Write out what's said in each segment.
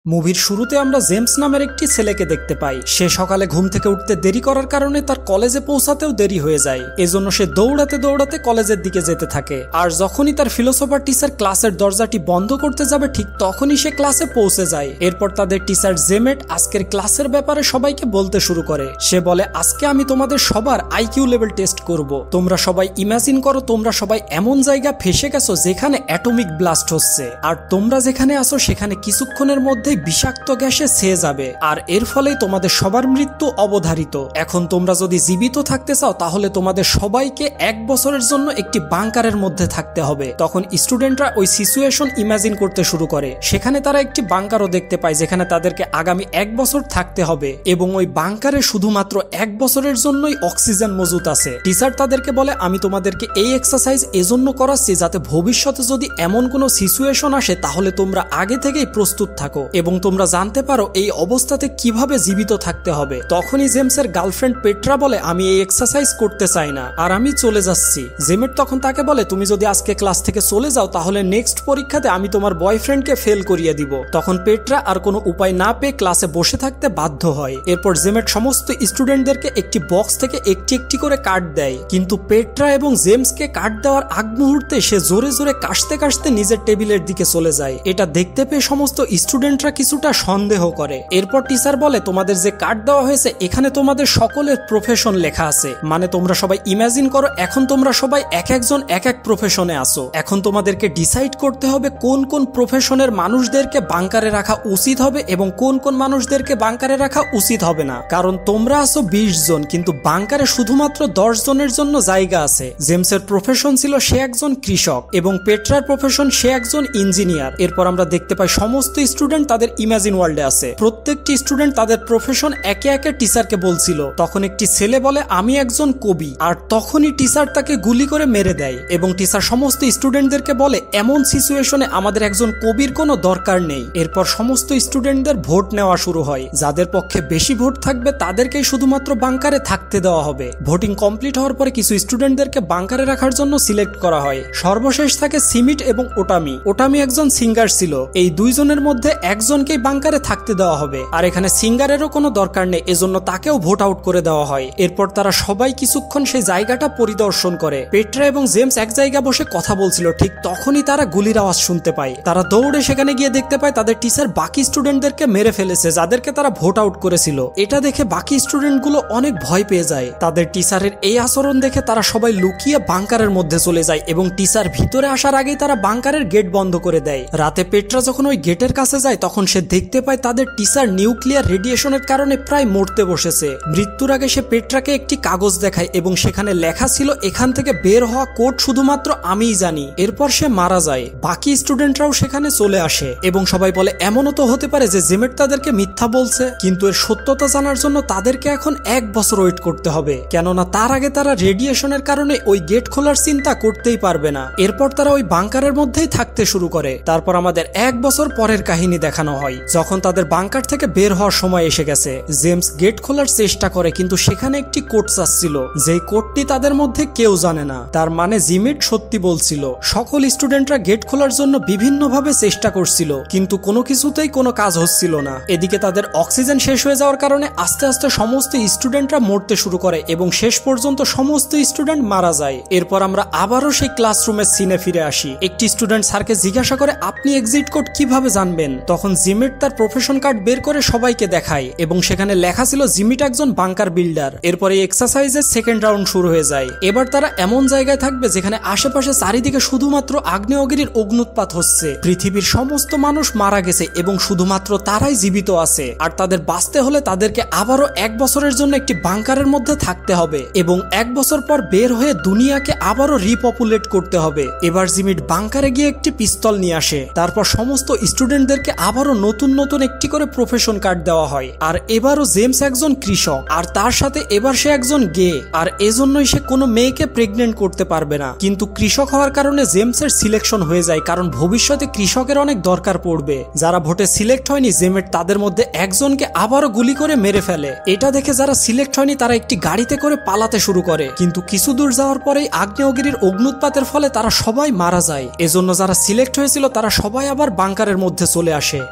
মুভির শুরুতে আমরা জেমস নামের একটি ছেলেকে দেখতে পাই। সে সকালে ঘুম থেকে উঠতে দেরি করার কারণে তার কলেজে পৌঁছাতেও দেরি হয়ে যায়। এজন্য সে দৌড়াতে দৌড়াতে কলেজের দিকে যেতে থাকে। আর যখনই তার ফিলোসফার টিচার ক্লাসের দরজাটি বন্ধ করতে যাবে ঠিক তখনই সে ক্লাসে পৌঁছে যায়। এরপর তাদের টিচার জেমেট আজকের ক্লাসের ব্যাপারে সবাইকে বলতে শুরু করে। সে বলে, আজকে আমি তোমাদের সবার আইকিউ লেভেল টেস্ট করব। তোমরা সবাই ইমাজিন করো তোমরা সবাই এমন জায়গা ফেসে গেছো যেখানে অ্যাটমিক ব্লাস্ট হচ্ছে, আর তোমরা যেখানে আছো সেখানে কিছুক্ষণের মধ্যে বিষাক্ত গ্যাসে ছেয়ে যাবে, আর এর ফলেই তোমাদের সবার মৃত্যু অবধারিত। এখন তোমরা যদি জীবিত থাকতে চাও তাহলে তোমাদের সবাইকে 1 বছরের জন্য একটি বাংকারের মধ্যে থাকতে হবে। তখন স্টুডেন্টরা ওই সিচুয়েশন ইমাজিন করতে শুরু করে। সেখানে তারা একটি বাংকারও দেখতে পায় যেখানে তাদেরকে আগামী 1 বছর থাকতে হবে, এবং ওই বাংকারে শুধুমাত্র 1 বছরের জন্যই অক্সিজেন মজুত আছে। টিচার তাদেরকে বলে, আমি তোমাদেরকে এই এক্সারসাইজ এজন্য করাচ্ছি যাতে ভবিষ্যতে যদি এমন কোনো সিচুয়েশন আসে তাহলে তোমরা আগে থেকেই প্রস্তুত থাকো এবং তোমরা জানতে পারো এই অবস্থাতে কিভাবে জীবিত থাকতে হবে। তখনই জেমসের গার্লফ্রেন্ড পেট্রা বলে, আমি এই এক্সারসাইজ করতে চাই না আর আমি চলে যাচ্ছি। জেমেট তখন তাকে বলে, তুমি যদি আজকে ক্লাস থেকে চলে যাও তাহলে নেক্সট পরীক্ষাতে আমি তোমার বয়ফ্রেন্ডকে ফেল করিয়ে দিব। তখন পেট্রা আর কোনো উপায় না পেয়ে ক্লাসে বসে থাকতে বাধ্য হয়। এরপর জেমেট সমস্ত স্টুডেন্টদেরকে একটি বক্স থেকে একটি একটি করে কার্ড দেয়, কিন্তু পেট্রা এবং জেমসকে কার্ড দেওয়ার আগ মুহূর্তে সে জোরে জোরে কাশতে কাশতে নিজের টেবিলের দিকে চলে যায়। এটা দেখতে পেয়ে সমস্ত স্টুডেন্টরা কিছুটা সন্দেহ করে। এরপর টিচার বলে, তোমাদের যে কার্ড দেওয়া হয়েছে এখানে তোমাদের সকলের প্রফেশন লেখা আছে, মানে তোমরা সবাই ইমাজিন করো এখন তোমরা সবাই এক একজন এক এক প্রফেশনে আসো। এখন তোমাদেরকে ডিসাইড করতে হবে কোন কোন প্রফেশনের মানুষদেরকে বাংকারে রাখা উচিত হবে এবং কোন কোন মানুষদেরকে বাংকারে রাখা উচিত হবে না, কারণ তোমরা আসো 20 জন কিন্তু বাংকারে শুধুমাত্র 10 জনের জন্য জায়গা আছে। জেমসের প্রফেশন ছিল সে একজন কৃষক এবং পেট্রার প্রফেশন সে একজন ইঞ্জিনিয়ার। এরপর আমরা দেখতে পাই সমস্ত স্টুডেন্ট তাদের ইমাজিন ওয়ার্ল্ডে আছে। প্রত্যেকটি স্টুডেন্ট তাদের প্রফেশন একে একে টিচারকে বলছিল। তখন একটি ছেলে বলে, আমি একজন কবি, আর তখনই টিচার তাকে গুলি করে মেরে দেয় এবং টিচার সমস্ত স্টুডেন্টদেরকে বলে, এমন সিচুয়েশনে আমাদের একজন কবির কোনো দরকার নেই। এরপর সমস্ত স্টুডেন্টদের ভোট নেওয়া শুরু হয়। যাদের পক্ষে বেশি ভোট থাকবে তাদেরকেই শুধুমাত্র বাংকারে থাকতে দেওয়া হবে। ভোটিং কমপ্লিট হওয়ার পরে কিছু স্টুডেন্টদেরকে বাংকারে রাখার জন্য সিলেক্ট করা হয়। সর্বশেষ থাকে সিমিট এবং ওটামি। ওটামি একজন সিঙ্গার ছিল। এই দুইজনের মধ্যে একজনকেই বাংকারে থাকতে দেওয়া হবে, আর এখানে সিঙ্গারেরও কোনো দরকার নেই, এজন্য তাকেও ভোট আউট করে দেওয়া হয়। এরপর তারা সবাই কিছুক্ষণ সেই জায়গাটা পরিদর্শন করে। পেট্রা এবং জেমস এক জায়গায় বসে কথা বলছিল, ঠিক তখনই তারা গুলির আওয়াজ শুনতে পায়। তারা দৌড়ে সেখানে গিয়ে দেখতে পায় তাদের টিচার বাকি স্টুডেন্টদেরকে মেরে ফেলেছে যাদেরকে তারা ভোট আউট করেছিল। এটা দেখে বাকি স্টুডেন্টগুলো অনেক ভয় পেয়ে যায়। তাদের টিচারের এই আচরণ দেখে তারা সবাই লুকিয়ে বাংকারের মধ্যে চলে যায় এবং টিচার ভিতরে আসার আগেই তারা বাংকারের গেট বন্ধ করে দেয়। রাতে পেট্রা যখন ওই গেটের কাছে যায় তখন সে দেখতে পায় তাদের টিচার নিউক্লিয়ার রেডিয়েশনের কারণে প্রায় মরতে বসেছে। মৃত্যুর আগে সে পেট্রাকে একটি কাগজ দেখায় এবং সেখানে লেখা ছিল, এখান থেকে বের হওয়া কোড শুধুমাত্র আমিই জানি। এরপর সে মারা যায়। বাকি স্টুডেন্টরাও সেখানে চলে আসে এবং সবাই বলে, এমনও তো হতে পারে যে জেমেট তাদেরকে মিথ্যা বলছে, কিন্তু এর সত্যতা জানার জন্য তাদেরকে এখন 1 বছর ওয়েট করতে হবে, কেননা তার আগে তারা রেডিয়েশনের কারণে ওই গেট খোলার চিন্তা করতেই পারবে না। এরপর তারা ওই বাংকারের মধ্যেই থাকতে শুরু করে। তারপর আমাদের 1 বছর পরের কাহিনী দেখানো হয়, যখন তাদের বাংকার থেকে বের হওয়ার সময় এসে গেছে। জেমস গেট খোলার চেষ্টা করে কিন্তু সেখানে একটি কোড চাচ্ছিল, যেই কোডটি তাদের মধ্যে কেউ জানে না। তার মানে জিমিট সত্যি বলছিল। সকল স্টুডেন্টরা গেট খোলার জন্য বিভিন্নভাবে চেষ্টা করছিল কিন্তু কোনো কিছুতেই কোনো কাজ হচ্ছিল না। এদিকে তাদের অক্সিজেন শেষ হয়ে যাওয়ার কারণে আস্তে আস্তে সমস্ত স্টুডেন্টরা মরতে শুরু করে এবং শেষ পর্যন্ত সমস্ত স্টুডেন্ট মারা যায়। এরপর আমরা আবারও সেই ক্লাসরুমের সিনে ফিরে আসি। একটি স্টুডেন্ট স্যারকে জিজ্ঞাসা করে, আপনি এক্সিট কোড কিভাবে জানবেন? তখন জিমিট তার প্রফেশন কার্ড বের করে সবাইকে দেখায় এবং সেখানে লেখা ছিল জিমিট একজন বাংকার বিল্ডার। এরপর এই এক্সারসাইজের সেকেন্ড রাউন্ড শুরু হয়ে যায়। এবার তারা এমন জায়গায় থাকবে যেখানে আশেপাশে চারিদিকে শুধুমাত্র আগ্নেয়গিরির অগ্নুৎপাত হচ্ছে। পৃথিবীর সমস্ত মানুষ মারা গেছে এবং শুধুমাত্র তারাই জীবিত আছে, আর তাদের বাঁচতে হলে তাদেরকে আবারও 1 বছরের জন্য একটি বাংকারের মধ্যে থাকতে হবে এবং 1 বছর পর বের হয়ে দুনিয়াকে আবারও রিপপুলেট করতে হবে। এবার জিমিট বাংকারে গিয়ে একটি পিস্তল নিয়ে আসে। তারপর সমস্ত স্টুডেন্টদেরকে আবারও নতুন নতুন একটি করে প্রফেশন কার্ড দেওয়া হয়। আর এবারও জেমস একজন কৃষক, আর তার সাথে এবার সে একজন গে, আর এজন্যই সে কোনো মেয়েকে প্রেগনেন্ট করতে পারবে না। কিন্তু কৃষক হওয়ার কারণে জেমসের সিলেকশন হয়ে যায়, কারণ ভবিষ্যতে কৃষকের অনেক দরকার পড়বে। যারা ভোটে সিলেক্ট হয়নি জেমেট তাদের মধ্যে একজনকে আবারও গুলি করে মেরে ফেলে। এটা দেখে যারা সিলেক্ট হয়নি তারা একটি গাড়িতে করে পালাতে শুরু করে, কিন্তু কিছু দূর যাওয়ার পরেই আগ্নেয়গিরির অগ্নুৎপাতের ফলে তারা সবাই মারা যায়। এজন্য যারা সিলেক্ট হয়েছিল তারা সবাই আবার বাংকারের মধ্যে চলে আসে।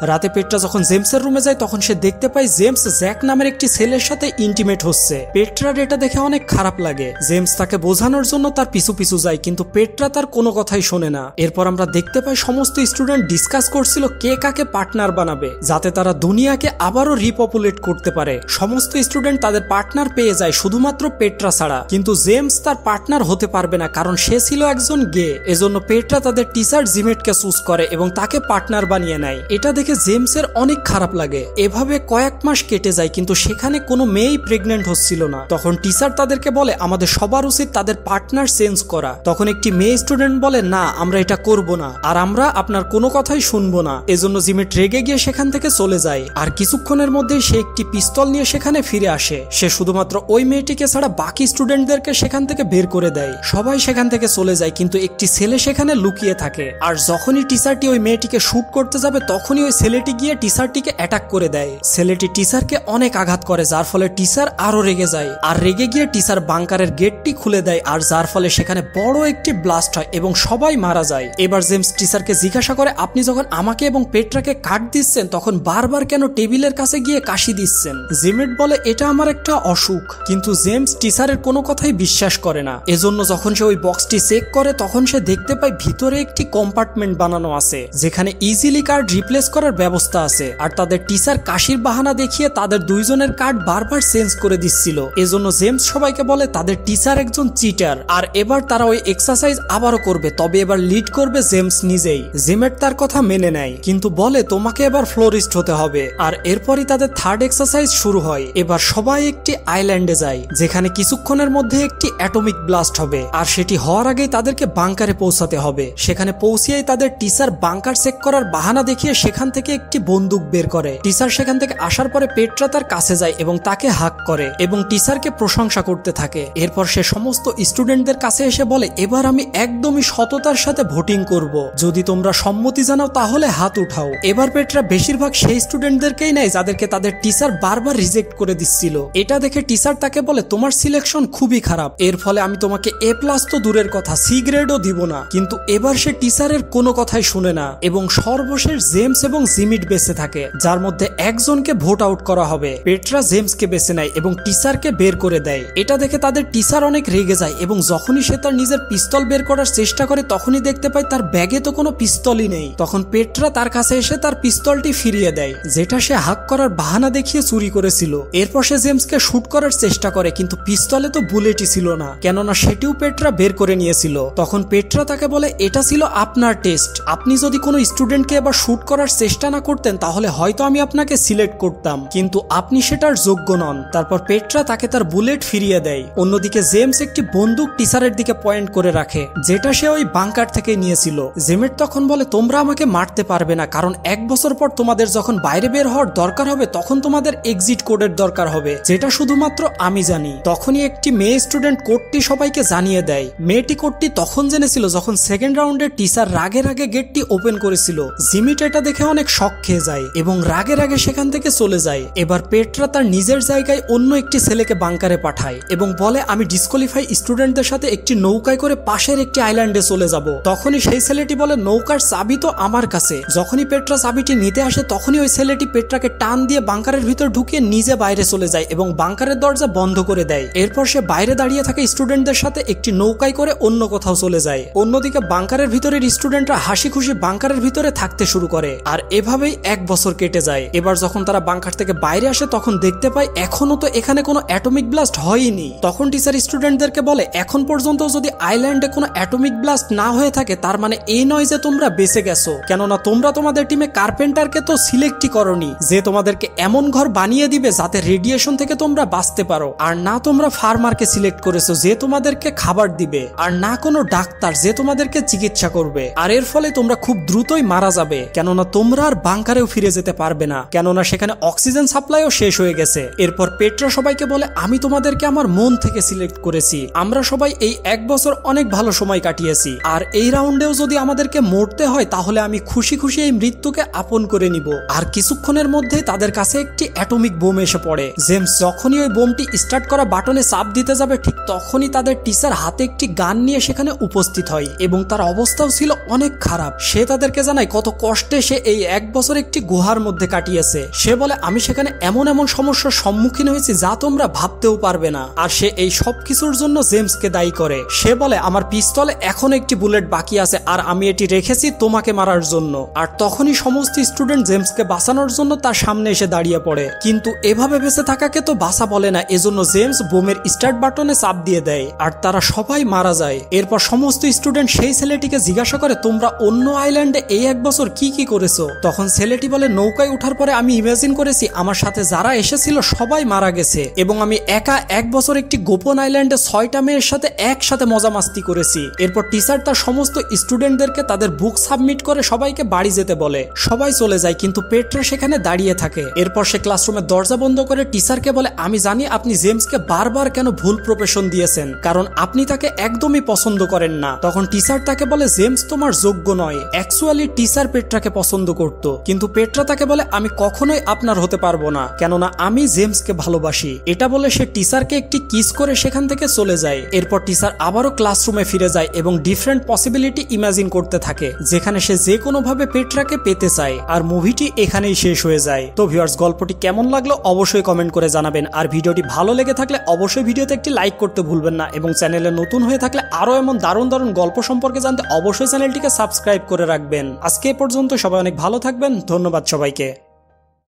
রাতে পেট্রা যখন জেমসের রুমে যায় তখন সে দেখতে পায় জেমস জ্যাক নামের একটি ছেলের সাথে ইন্টিমেট হচ্ছে। পেট্রার এটা দেখে অনেক খারাপ লাগে। জেমস তাকে বোঝানোর জন্য তার পিছু পিছু যায়, কিন্তু পেট্রা তার কোনো কথাই শোনে না। এরপর আমরা দেখতে পাই সমস্ত স্টুডেন্ট ডিসকাস করছিল কে কাকে পার্টনার বানাবে, যাতে তারা দুনিয়াকে আবারও রিপপুলেট করতে পারে। সমস্ত স্টুডেন্ট তাদের পার্টনার পেয়ে যায়, শুধুমাত্র পেট্রা ছাড়া। কিন্তু জেমস তার পার্টনার হতে পারবে না, কারণ সে ছিল একজন গে। এজন্য পেট্রা তাদের টিচার জিমিটকে চুজ করে এবং তাকে পার্টনার বানিয়ে নেয়। এটা দেখে জেমসের অনেক খারাপ লাগে। এভাবে কয়েক মাস কেটে যায়, কিন্তু সেখানে কোনো মেয়েই প্রেগনেন্ট হচ্ছিল না। তখন টিচার তাদেরকে বলে আমাদের সবার উচিত তাদের পার্টনার চেঞ্জ করা। তখন একটি মেয়ে স্টুডেন্ট বলে না, আমরা এটা করব না, আর আমরা আপনার কোনো কথাই শুনবো না। এজন্য জিমিট রেগে গিয়ে সেখান থেকে চলে যায়। আর কিছুক্ষণের মধ্যেই সে একটি পিস্তল নিয়ে সেখানে ফিরে আসে। সে শুধুমাত্র ওই মেয়েটিকে ছাড়া বাকি স্টুডেন্টদেরকে সেখান থেকে বের করে দেয়। সবাই সেখান থেকে চলে যায়, কিন্তু একটি ছেলে সেখানে লুকিয়ে থাকে। আর যখনই টিচারটি ওই মেয়েটিকে শুট করতে যাবে তখনই ওই ছেলেটি গিয়ে টিচারটিকে অ্যাটাক করে দেয়। ছেলেটি টিচারকে অনেক আঘাত করে, যার ফলে টিচার আরো রেগে যায়। আর রেগে গিয়ে টিচার বাংকারের গেটটি খুলে দেয়, আর যার ফলে সেখানে বড় একটি ব্লাস্ট হয় এবং সবাই মারা যায়। এবার জেমস টিচারকে জিজ্ঞাসা করে আপনি যখন আমাকে এবং পেট্রাকে কাট দিচ্ছেন তখন বারবার কেন টেবিলের কাছে গিয়ে কাশি দিচ্ছেন? জিমিট বলে এটা আমার একটা অসুখ। কিন্তু জেমস টিচারের কোনো কথাই বিশ্বাস করে না। এজন্য যখন সে ওই বক্সটি চেক করে তখন সে দেখতে পায় ভিতরে একটি কম্পার্টমেন্ট বানানো আছে, যেখানে ইজিলি কার্ড রিপ্লেস করার ব্যবস্থা আছে। আর তাদের টিচার কাশির বাহানা দেখিয়ে তাদের দুইজনের কার্ড বারবার চেঞ্জ করে দিচ্ছিল। এজন্য জেমস সবাইকে বলে তাদের টিচার একজন চিটার। আর এবার তারা ওই এক্সারসাইজ আবারও করবে, তবে এবার লিড করবে জেমস নিজেই। জিমিট তার কথা মেনে নেয়, কিন্তু বলে তোমাকে এবার ফ্লোরিস্ট হতে হবে। আর এরপরই তাদের থার্ড এক্সারসাইজ শুরু হয়। এবার সবাই একটি আইল্যান্ডে যায়, যেখানে কিছুক্ষণের মধ্যে একটি অ্যাটমিক ব্লাস্ট হবে। আর সেটি হওয়ার আগেই তাদেরকে বাংকারে পৌঁছাতে হবে। সেখানে পৌঁছিয়েই তাদের টিচার বাংকার চেক করার বাহানা দেখিয়ে সেখান থেকে একটি বন্দুক বের করে। টিচার সেখান থেকে আসার পরে পেট্রা তার কাছে যায় এবং তাকে হাগ করে এবং টিচারকে প্রশংসা করতে থাকে। এরপর সে সমস্ত স্টুডেন্টদের কাছে এসে বলে এবার আমি একদমই সততার সাথে ভোটিং করব, যদি তোমরা সম্মতি জানাও তাহলে হাত উঠাও। এবার পেট্রা বেশিরভাগ সেই স্টুডেন্টদেরকেই নেয় যাদেরকে তাদের টিচার বারবার রিজেক্ট করে দিচ্ছিল। এটা দেখে টিচার তাকে বলে তোমার সিলেকশন খুবই খারাপ, এর ফলে আমি তোমাকে এ প্লাস তো দূরের কথা সি গ্রেডও দিব না। কিন্তু এবার সে টিচারের কোনো কথাই শুনে না এবং সর্বশেষ জেমস এবং জিমিট বেঁচে থাকে, যার মধ্যে একজনকে ভোট আউট করা হবে। পেট্রা জেমসকে বেছে নেয় এবং টিচারকে বের করে দেয়। এটা দেখে তাদের টিচার অনেক রেগে যায় এবং যখনই সে তার নিজের পিস্তল বের করার চেষ্টা করে তখনই দেখতে পায় তার ব্যাগে তো কোনো পিস্তলই নেই। তখন পেট্রা তার কাছে এসে তার পিস্তলটি ফিরিয়ে দেয়, যেটা সে হাক করার বাহানা দেখিয়ে চুরি করেছিল। এরপর সে জেমসকে শুট করার চেষ্টা করে, কিন্তু পিস্তলে তো বুলেটই ছিল না, কেননা সেটিও পেট্রা বের করে নিয়েছিল। তখন পেট্রা তাকে বলে এটা ছিল আপনার টেস্ট, আপনি যদি কোনো স্টুডেন্টকে এবার শুট করার চেষ্টা না করতেন তাহলে হয়তো আমি আপনাকে সিলেক্ট করতাম, কিন্তু আপনি সেটার যোগ্য নন। তারপর পেট্রা তাকে তার বুলেট ফিরিয়ে দেয়। অন্যদিকে জেমস একটি বন্দুক টিচারের দিকে পয়েন্ট করে রাখে, যেটা সে ওই বাংকার থেকে নিয়েছিল। জিমিট তখন বলে তোমরা আমাকে মারতে পারবে না, কারণ 1 বছর পর তোমাদের যখন বাইরে বের হওয়ার দরকার হবে তখন তোমাদের এক্সিট কোডের দরকার হবে, যেটা শুধুমাত্র আমি জানি। তখনই একটি মেয়ে স্টুডেন্ট কোডটি সবাইকে জানিয়ে দেয়। মেয়েটি কোডটি তখন জেনেছিল যখন সেকেন্ড রাউন্ডে টিচার রাগে রাগে গেটটি ওপেন করেছিল। জিমিট এটা দেখে অনেক শক খেয়ে যায় এবং রাগে রাগে সেখান থেকে চলে যায়। এবার পেট্রা তার নিজের জায়গায় অন্য একটি ছেলেকে বাংকারে পাঠায় এবং বলে আমি ডিসকোয়ালিফাই স্টুডেন্টদের সাথে একটি নৌকায় করে পাশের একটি আইল্যান্ডে চলে যাব। তখনই সেই ছেলেটি বলে নৌকার চাবি তো আমার কাছে। যখনই পেট্রা চাবিটি নিতে আসে তখনই ওই ছেলেটি পেট্রাকে টান দিয়ে বাংকারের ভিতর ঢুকিয়ে নিজে বাইরে চলে যায় এবং বাংকারের দরজা বন্ধ করে দেয়। এরপর সে বাইরে দাঁড়িয়ে থাকা স্টুডেন্টদের সাথে একটি নৌকায় করে অন্য কোথাও চলে যায়। অন্যদিকে বাংকারের ভিতরের স্টুডেন্টরা হাসি খুশি বাংকারের ভিতরে থাকতে শুরু করে। আর এভাবেই 1 বছর কেটে যায়। এবার যখন তারা বাংকার থেকে বাইরে আসে তখন দেখতে পায় এখনো তো এখানে কোনো অ্যাটমিক ব্লাস্ট হয়নি। তখন টিচার স্টুডেন্টদেরকে বলে এখন পর্যন্ত যদি আইল্যান্ডে কোনো অ্যাটমিক ব্লাস্ট না হয়ে থাকে তার মানে এই নয় যে তোমরা বেঁচে গেছো, কেননা তোমরা তোমাদের টিমে কার্পেন্টারকে তো সিলেক্টই করনি যে তোমাদেরকে এমন ঘর বানিয়ে দিবে যাতে রেডিয়েশন থেকে তোমরা বাঁচতে পারো, আর না তোমরা ফার্মারকে সিলেক্ট করেছো যে তোমাদেরকে খাবার দিবে, আর না কোনো ডাক্তার যে তোমাদেরকে চিকিৎসা করবে। আর এর ফলে তোমরা খুব দ্রুতই মারা যাবে, কেননা তোমরা আর বাংকারেও ফিরে যেতে পারবে না, কেননা সেখানে অক্সিজেন সাপ্লাইও শেষ হয়ে গেছে। এরপর পেট্রা সবাইকে বলে আমি তোমাদেরকে আমার মন থেকে সিলেক্ট করেছি, আমরা সবাই এই 1 বছর অনেক ভালো সময় কাটিয়েছি, আর এই রাউন্ডেও যদি আমাদেরকে মরতে হয় তাহলে আমি খুশি খুশি এই মৃত্যুকে আপন করে নিব। আর কিছুক্ষণের মধ্যে তাদের কাছে একটি অ্যাটমিক বোম এসে পড়ে। জেমস যখনই ওই বোমটি স্টার্ট করা বাটনে চাপ দিতে যাবে ঠিক তখনই তাদের টিচার হাতে একটি গান নিয়ে সেখানে উপস্থিত হয় এবং তার অবস্থাও ছিল অনেক খারাপ। সে তাদেরকে জানায় কত কষ্টে সে এই 1 বছর একটি গুহার মধ্যে কাটিয়েছে। সে বলে আমি সেখানে এমন এমন সমস্যার সম্মুখীন হয়েছি যা তোমরা ভাবতেও পারবে না। আর সে এই সব কিছুর জন্য জেমসকে দায়ী করে। সে বলে আমার পিস্তলে এখন একটি বুলেট বাকি আছে আর আমি এটি রেখেছি তোমাকে মারার জন্য। আর তখনই সমস্ত স্টুডেন্ট জেমসকে বাঁচানোর জন্য তার সামনে এসে দাঁড়িয়ে পড়ে, কিন্তু এভাবে বেঁচে থাকাকে তো বাঁচা বলে না। এজন্য জেমস বোমের স্টার্ট বাটনে চাপ দিয়ে দেয় আর তারা সবাই মারা যায়। এরপর সমস্ত স্টুডেন্ট সেই ছেলেটিকে জিজ্ঞাসা করে তোমরা অন্য আইল্যান্ডে এই 1 বছর কি কি করেছো? তখন ছেলেটি বলে নৌকায় উঠার পরে আমি ইমাজিন করেছি আমার সাথে যারা এসেছিল সবাই মারা গেছে এবং আমি একা 1 বছর একটি গোপন আইল্যান্ডে 6টা মেয়ের সাথে একসাথে মজা মাস্তি করেছি। এরপর টিচার তার সমস্ত স্টুডেন্টদেরকে তাদের বুক সাবমিট করে সবাইকে বাড়ি যেতে বলে। সবাই চলে যায় কিন্তু পেট্রা সেখানে দাঁড়িয়ে থাকে। এরপর সে ক্লাসরুমের দরজা বন্ধ করে টিচারকে বলে আমি জানি আপনি জেমসকে বারবার কেন ভুল প্রফেশন দিয়েছেন, কারণ আপনি তাকে একদমই পছন্দ করেন না। তখন টিচার তাকে বলে জেমস তোমার যোগ্য নয়। অ্যাকচুয়ালি টিচার পেট্রাকে পছন্দ করত, কিন্তু পেট্রা তাকে বলে আমি কখনোই আপনার হতে পারবো না, কেননা আমি জেমসকে ভালোবাসি। এটা বলে সে টিচারকে একটি কিস করে সেখান থেকে চলে যায়। এরপর টিচার আবারও ক্লাসরুমে ফিরে যায় এবং ডিফারেন্ট পসিবিলিটি ইমাজিন করতে থাকে যেখানে সে যে কোনো ভাবে পেট্রাকে পেতে চায়। আর মুভিটি এখানেই শেষ হয়ে যায়। তো ভিউয়ার্স, গল্পটি কেমন লাগলো অবশ্যই কমেন্ট করে জানাবেন। আর ভিডিওটি ভালো লেগে থাকলে অবশ্যই ভিডিওতে একটি লাইক করতে ভুলবেন না এবং চ্যানেলে নতুন হয়ে থাকলে আরো এমন দারুণ দারুণ গল্প সম্পর্কে জানতে অবশ্যই চ্যানেলটিকে সাবস্ক্রাইব করে রাখবেন। আজকে এ পর্যন্ত, সবাই অনেক ভালো থাকবেন। ধন্যবাদ সবাইকে।